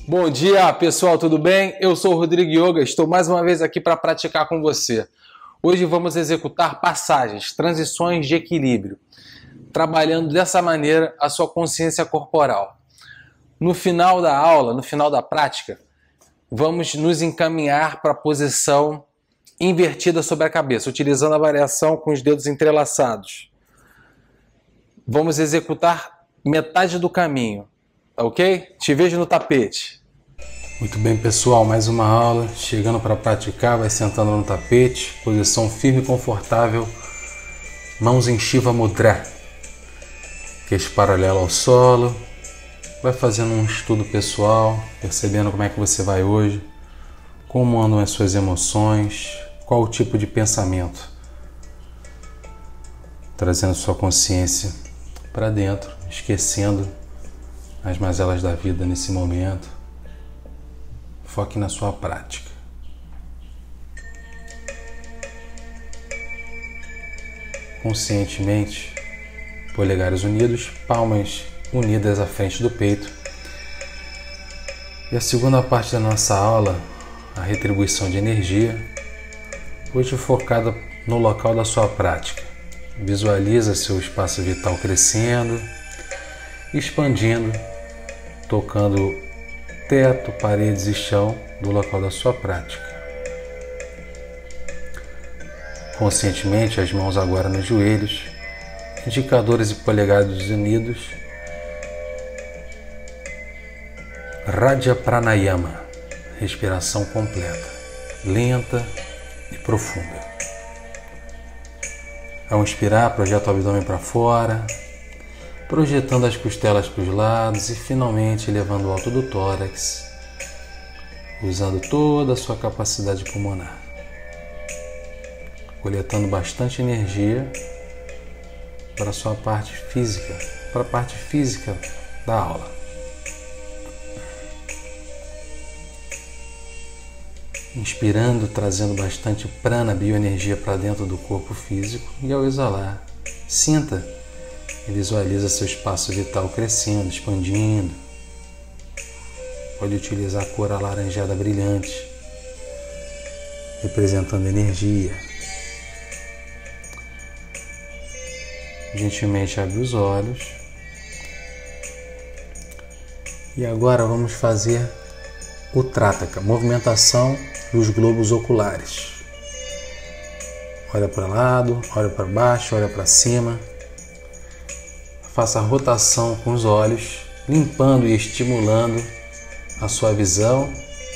Bom dia, pessoal, tudo bem? Eu sou o Rodrigo Yoga, estou mais uma vez aqui para praticar com você. Hoje vamos executar passagens, transições de equilíbrio, trabalhando dessa maneira a sua consciência corporal. No final da aula, no final da prática, vamos nos encaminhar para a posição invertida sobre a cabeça, utilizando a variação com os dedos entrelaçados. Vamos executar metade do caminho, ok? Te vejo no tapete. Muito bem, pessoal, mais uma aula. Chegando para praticar, vai sentando no tapete, posição firme e confortável, mãos em Shiva Mudra, queixo paralelo ao solo. Vai fazendo um estudo pessoal, percebendo como é que você vai hoje, como andam as suas emoções, qual o tipo de pensamento, trazendo sua consciência para dentro, esquecendo as mazelas da vida nesse momento. Foque na sua prática. Conscientemente, polegares unidos, palmas unidas à frente do peito. E a segunda parte da nossa aula, a retribuição de energia, hoje focada no local da sua prática. Visualiza seu espaço vital crescendo, expandindo, tocando teto, paredes e chão do local da sua prática. Conscientemente, as mãos agora nos joelhos, indicadores e polegares unidos. Radha Pranayama, respiração completa, lenta e profunda. Ao inspirar, projeta o abdômen para fora, projetando as costelas para os lados e finalmente elevando o alto do tórax, usando toda a sua capacidade pulmonar, coletando bastante energia para a sua parte física, para a parte física da aula. Inspirando, trazendo bastante prana, bioenergia para dentro do corpo físico, e ao exalar, sinta e visualiza seu espaço vital crescendo, expandindo. Pode utilizar a cor alaranjada brilhante, representando energia. Gentilmente abre os olhos. E agora vamos fazer o Trataka, movimentação dos globos oculares. Olha para o lado, olha para baixo, olha para cima. Faça a rotação com os olhos, limpando e estimulando a sua visão,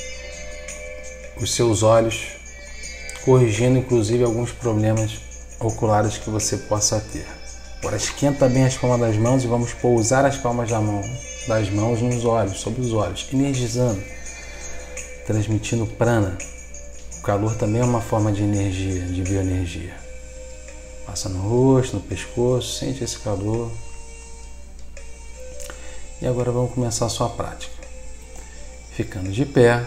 os seus olhos, corrigindo inclusive alguns problemas oculares que você possa ter. Agora esquenta bem as palmas das mãos e vamos pousar as palmas das mãos nos olhos, sobre os olhos, energizando, transmitindo prana. O calor também é uma forma de energia, de bioenergia. Passa no rosto, no pescoço, sente esse calor. E agora vamos começar a sua prática. Ficando de pé,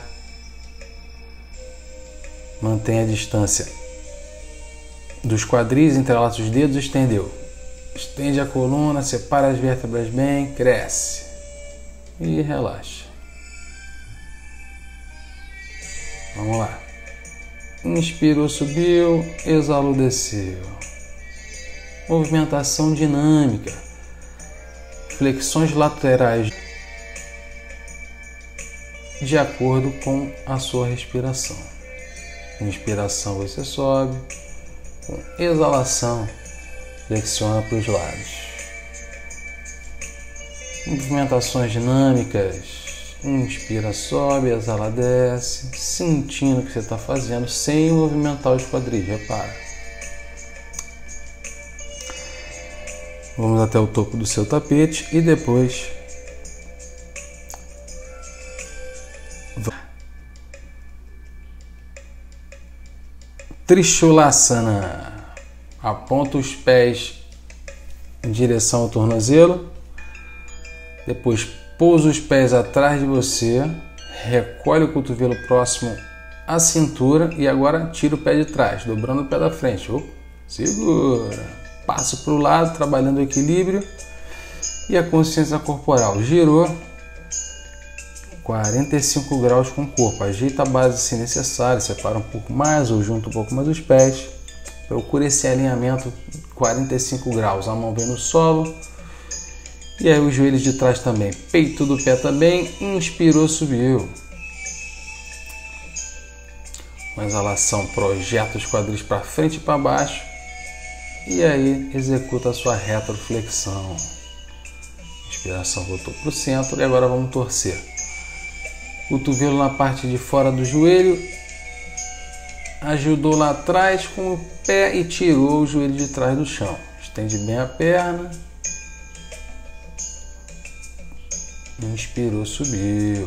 mantenha a distância dos quadris, entrelaça os dedos, estendeu. Estende a coluna, separa as vértebras bem, cresce e relaxa. Vamos lá. Inspirou, subiu, exalou, desceu. Movimentação dinâmica. Flexões laterais de acordo com a sua respiração. Inspiração você sobe, com exalação flexiona para os lados. Movimentações dinâmicas. Inspira, sobe, exala, desce, sentindo o que você está fazendo sem movimentar os quadris, repara. Vamos até o topo do seu tapete e depois Trishulasana. Aponta os pés em direção ao tornozelo, depois pousa os pés atrás de você, recolhe o cotovelo próximo à cintura e agora tira o pé de trás, dobrando o pé da frente. Segura. Passo para o lado, trabalhando o equilíbrio e a consciência corporal. Girou, 45 graus com o corpo. Ajeita a base se necessário, separa um pouco mais ou junta um pouco mais os pés. Procura esse alinhamento 45 graus. A mão vem no solo. E aí os joelhos de trás também. Peito do pé também. Inspirou, subiu. Com exalação, projeta os quadris para frente e para baixo. E aí executa a sua retroflexão. Inspiração, voltou para o centro. E agora vamos torcer. Cotovelo na parte de fora do joelho. Ajudou lá atrás com o pé e tirou o joelho de trás do chão. Estende bem a perna. Inspirou, subiu.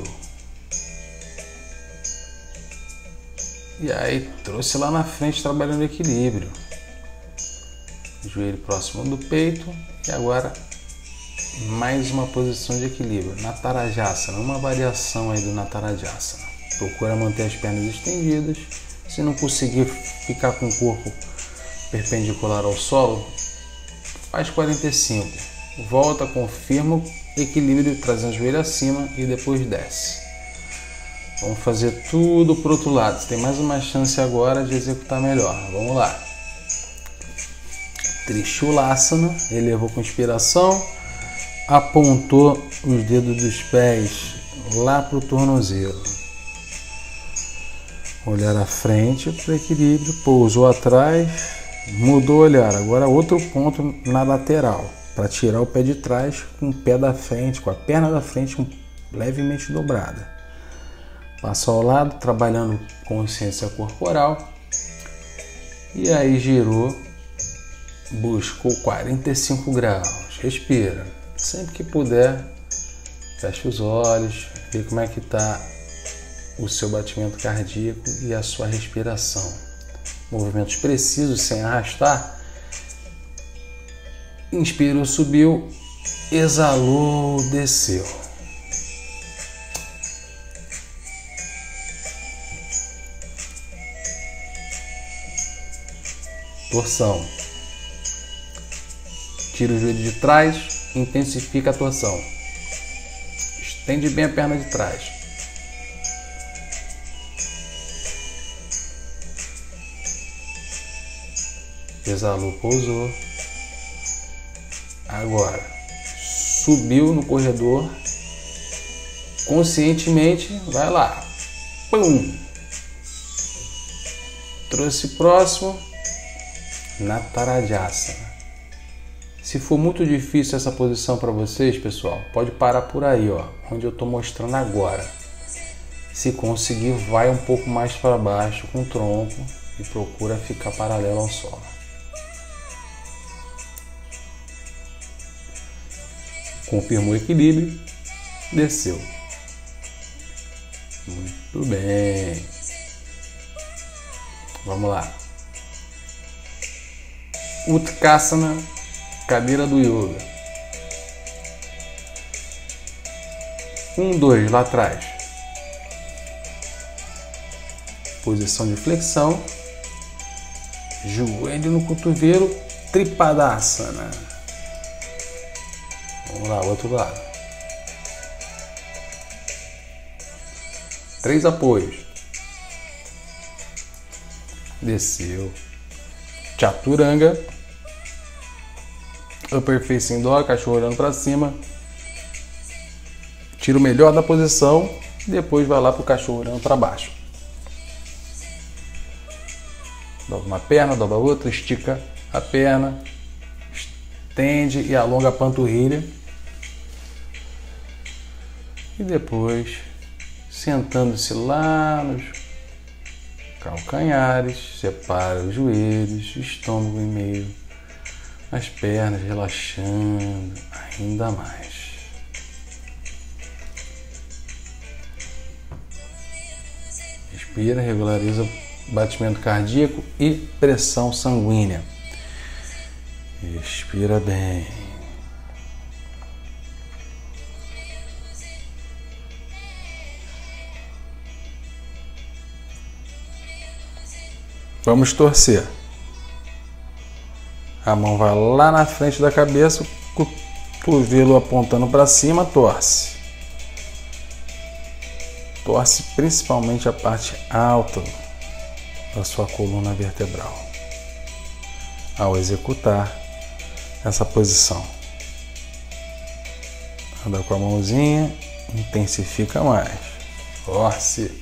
E aí trouxe lá na frente, trabalhando equilíbrio. Joelho próximo do peito. E agora mais uma posição de equilíbrio. Natarajasana, uma variação aí do Natarajasana. Procura manter as pernas estendidas. Se não conseguir ficar com o corpo perpendicular ao solo, faz 45. Volta, confirma o equilíbrio, trazendo o joelho acima e depois desce. Vamos fazer tudo para o outro lado. Você tem mais uma chance agora de executar melhor. Vamos lá. Trichulasana, elevou com inspiração, apontou os dedos dos pés lá para o tornozelo. Olhar à frente para o equilíbrio, pousou atrás, mudou o olhar. Agora outro ponto na lateral, para tirar o pé de trás com o pé da frente, com a perna da frente levemente dobrada. Passa ao lado, trabalhando consciência corporal. E aí girou, buscou 45 graus. Respira. Sempre que puder, fecha os olhos, vê como é que está o seu batimento cardíaco e a sua respiração. Movimentos precisos, sem arrastar. Inspirou, subiu, exalou, desceu. Torção. Tira o joelho de trás, intensifica a torção. Estende bem a perna de trás. Exalou, pousou. Agora, subiu no corredor. Conscientemente, vai lá. Pum! Trouxe próximo. Natarajasana. Se for muito difícil essa posição para vocês, pessoal, pode parar por aí, ó, onde eu estou mostrando agora. Se conseguir, vai um pouco mais para baixo com o tronco e procura ficar paralelo ao solo. Confirmou o equilíbrio, desceu. Muito bem. Vamos lá. Utkatasana, cadeira do yoga. 1, 2, lá atrás. Posição de flexão. Joelho no cotovelo, Tripadasana. Vamos lá, outro lado. 3 apoios. Desceu. Chaturanga. Upper Facing Dog, cachorro olhando para cima. Tira o melhor da posição. Depois vai lá para o cachorro olhando para baixo. Dobra uma perna, dobra a outra, estica a perna. Estende e alonga a panturrilha. E depois, sentando-se lá nos calcanhares, separa os joelhos, estômago e meio, as pernas relaxando ainda mais. Respira, regulariza o batimento cardíaco e pressão sanguínea. Respira bem. Vamos torcer. A mão vai lá na frente da cabeça, o cotovelo apontando para cima, torce. torce principalmente a parte alta da sua coluna vertebral ao executar essa posição. Anda com a mãozinha, intensifica mais. Torce.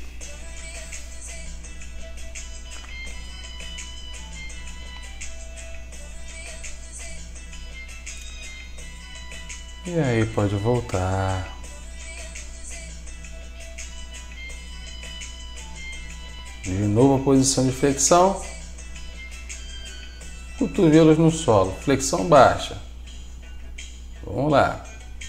E aí pode voltar. De novo a posição de flexão. Cotovelos no solo, flexão baixa. Vamos lá.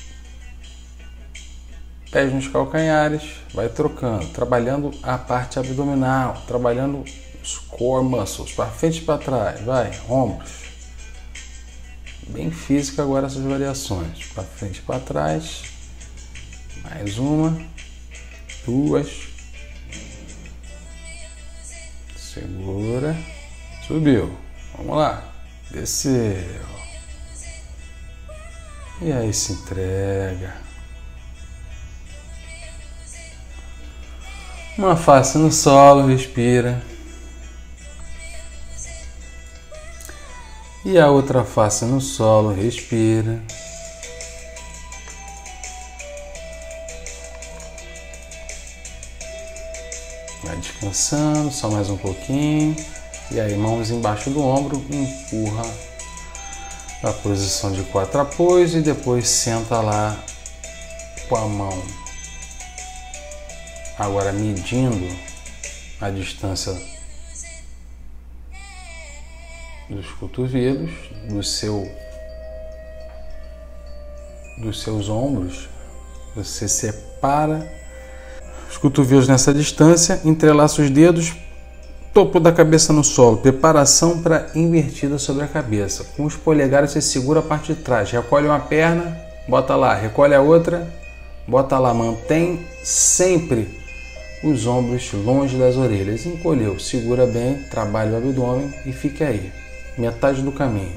Pés nos calcanhares, vai trocando, trabalhando a parte abdominal, trabalhando os core muscles, para frente e para trás, vai, ombros. Bem física agora essas variações, para frente e para trás. Mais uma, duas. Segura, subiu. Vamos lá, desceu. E aí se entrega. Uma face no solo, respira. E a outra face no solo, respira. Vai descansando, só mais um pouquinho. E aí, mãos embaixo do ombro, empurra na posição de 4 apoios e depois senta lá com a mão. Agora medindo a distância dos cotovelos, dos seus ombros, você separa os cotovelos nessa distância, entrelaça os dedos, topo da cabeça no solo, preparação para invertida sobre a cabeça. Com os polegares você segura a parte de trás, recolhe uma perna, bota lá, recolhe a outra, bota lá, mantém sempre os ombros longe das orelhas, encolheu, segura bem, trabalha o abdômen e fica aí, metade do caminho.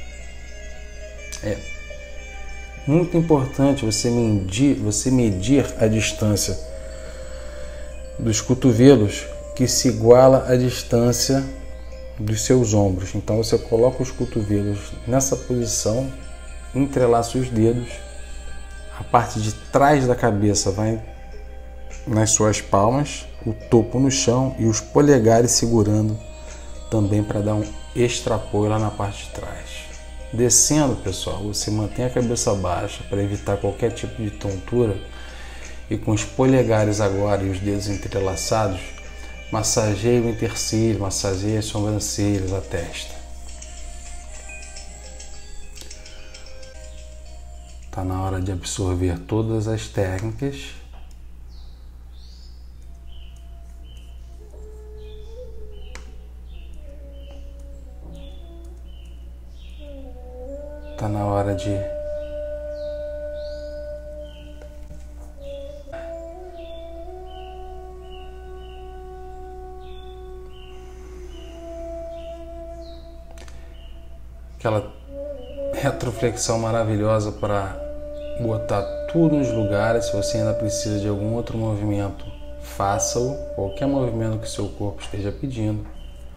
É muito importante você medir a distância dos cotovelos que se iguala à distância dos seus ombros. Então você coloca os cotovelos nessa posição, entrelaça os dedos, a parte de trás da cabeça vai nas suas palmas, o topo no chão e os polegares segurando também para dar um extra apoio lá na parte de trás. Descendo, pessoal, você mantém a cabeça baixa para evitar qualquer tipo de tontura e com os polegares agora e os dedos entrelaçados, massageie o intercílio, massageie as sobrancelhas, a testa. Está na hora de absorver todas as técnicas. Está na hora de aquela retroflexão maravilhosa para botar tudo nos lugares. Se você ainda precisa de algum outro movimento, faça-o, qualquer movimento que seu corpo esteja pedindo.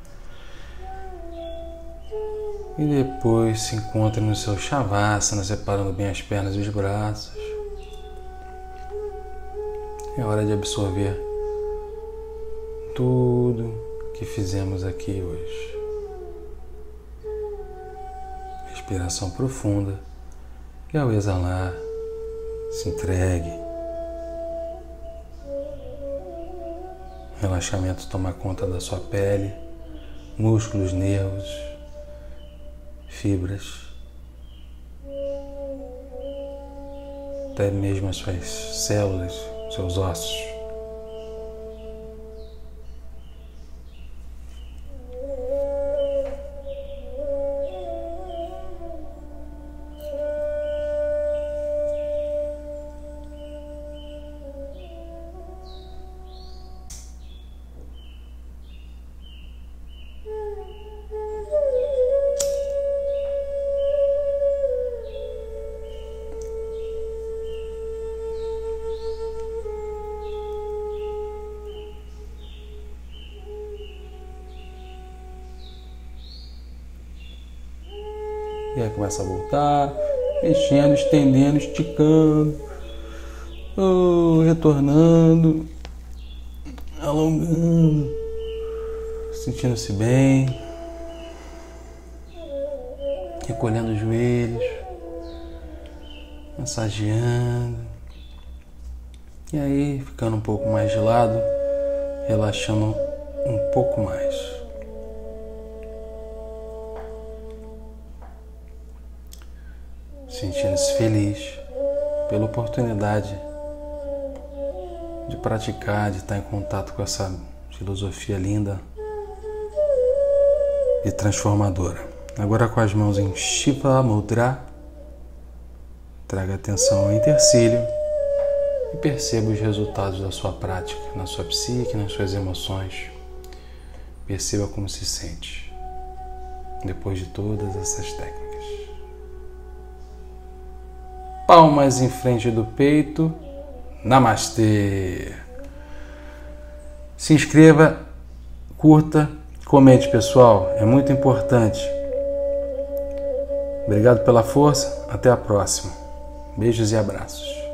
E depois se encontre no seu Shavasana, separando bem as pernas e os braços. É hora de absorver tudo que fizemos aqui hoje. Respiração profunda. E ao exalar, se entregue. Relaxamento toma conta da sua pele, músculos, nervos, fibras, até mesmo as suas células, seus ossos. E aí começa a voltar, mexendo, estendendo, esticando, retornando, alongando, sentindo-se bem, recolhendo os joelhos, massageando, e aí ficando um pouco mais de lado, relaxando um pouco mais. Sentindo-se feliz pela oportunidade de praticar, de estar em contato com essa filosofia linda e transformadora. Agora com as mãos em Shiva Mudra, traga atenção ao intercílio e perceba os resultados da sua prática, na sua psique, nas suas emoções. Perceba como se sente depois de todas essas técnicas. Palmas em frente do peito. Namastê! Se inscreva, curta, comente, pessoal, é muito importante. Obrigado pela força, até a próxima. Beijos e abraços.